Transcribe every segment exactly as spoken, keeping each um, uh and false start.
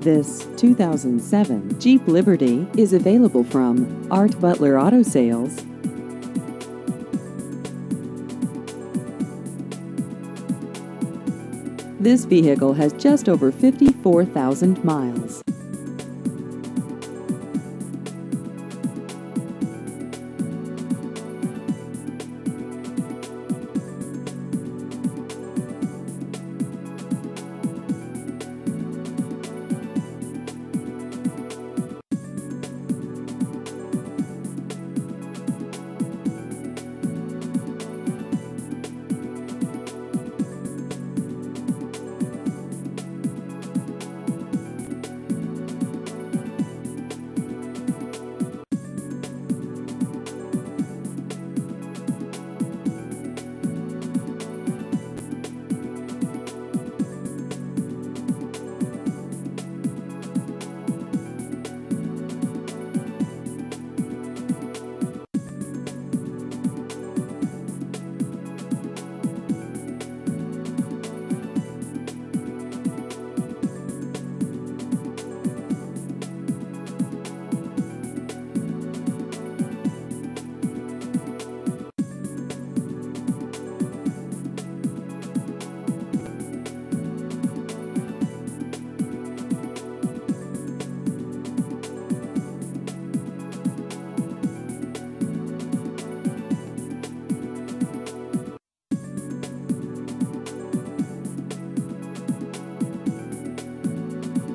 This two thousand seven Jeep Liberty is available from Art Butler Auto Sales. This vehicle has just over fifty-four thousand miles.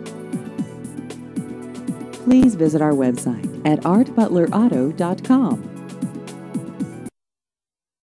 Please visit our website at art butler auto dot com.